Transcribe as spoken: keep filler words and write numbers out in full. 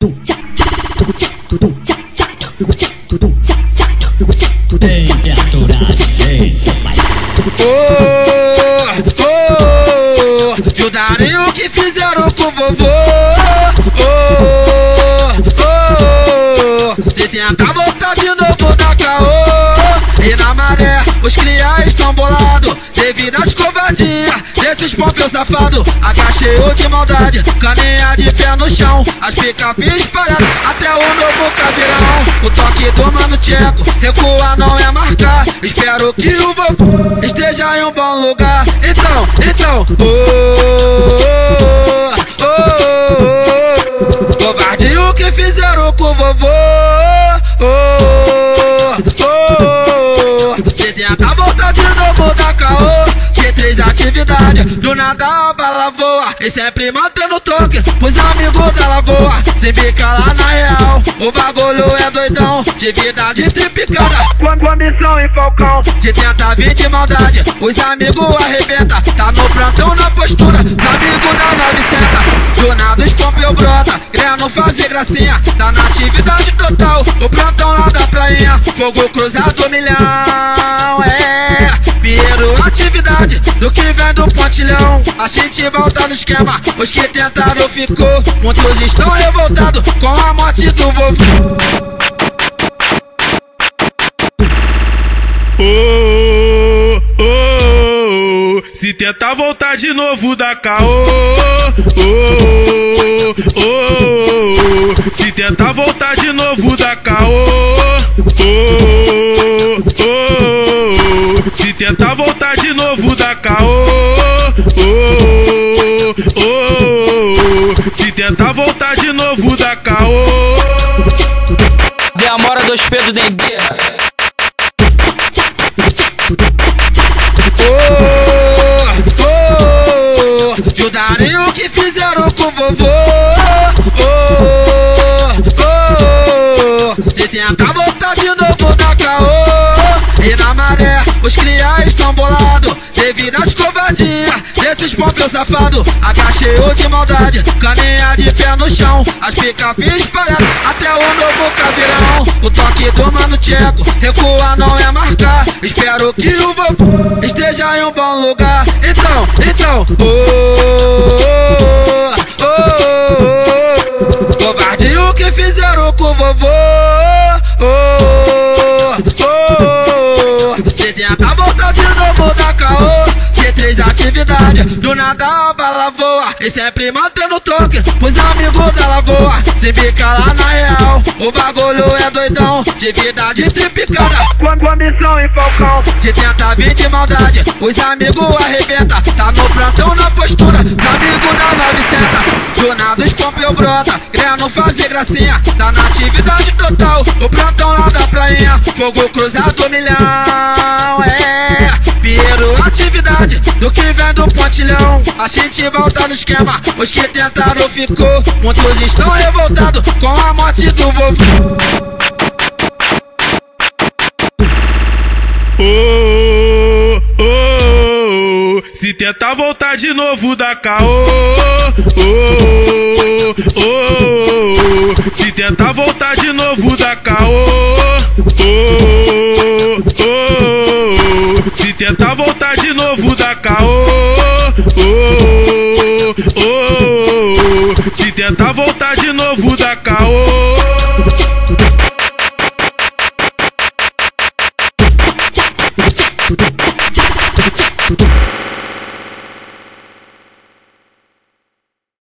Tem aturagem, papai. Oh, oh, ajudarem o que fizeram com o vovô. Oh, oh, se tenta voltar de novo da caô. E na maré, os criais estão bolados devido às covardias desses pompeus safados. H cheio de maldade, caninha de pé no chão, as picape espalhadas até o novo caveirão. O toque do mano Tcheco, recuar não é marcar. Espero que o vovô esteja em um bom lugar. Então, então, oh, oh, oh, oh, covarde o que fizeram com o vovô. Oh, oh, oh, se tenta voltar de novo da caô. De três atividades, do nada a bala voa. E sempre mantendo toque pros amigos da lagoa. Se fica lá na real, o bagulho é doidão. De vida de tripicada, com a missão em falcão. Se tenta vir de maldade, os amigos arrebenta. Tá no plantão na postura, os amigos da novecentos. Do nada os pompeu brota, querendo fazer gracinha. Tá na atividade total, o plantão lá da prainha. Fogo cruzado milhão, é Pinheiro, atividade do que vem do pontilhão. A gente volta no esquema, os que tentaram ficou. Muitos estão revoltados com a morte do vovô. Oh, oh, oh, se tentar voltar de novo da caô. Oh, oh, oh, se tentar voltar de novo da caô. Oh, oh, oh, se tentar voltar de novo da caô. Oh, oh, oh, se tentar voltar de novo da caô. Demora dois Pedro Dendê. Oh, oh, oh, ajudarem o que fizeram com o vovô. Oh, oh, oh, se tenta voltar de novo da caô. E na maré, os criais estão bolados devido às covardias desses pompeus safados. H cheio de maldade, caninha de pé no chão, as picape espalhadas até o novo caveirão. O toque do mano Tcheco, recuar não é marcar. Espero que o vovô esteja em um bom lugar. Então, então, oh, oh, oh, oh, covarde o que fizeram com o vovô. Oh, oh, oh, se tenta voltar de novo da caô. De três atividades, do nada a bala voa. E sempre mantendo toque pros amigos da lagoa. Se fica lá na real, o bagulho é doidão. De vida de tripicada, com a missão em falcão. Se tenta vir de maldade, os amigos arrebenta. Tá no plantão na postura, os amigos da novecentos. Do nada os pompeu brota, querendo fazer gracinha. Tá na atividade total, o plantão lá da prainha. Fogo cruzado milhão, é Pinheiro, atividade do que vem do pontilhão. A gente volta no esquema, os que tentaram ficou. Muitos estão revoltados com a morte do vovô. Oh, oh, oh, se tentar voltar de novo da caô. Oh, oh, oh, se tentar voltar de novo da caô. Oh, oh, oh, se tentar voltar de novo da caô. Oh, oh, oh, se tentar voltar de novo da caô.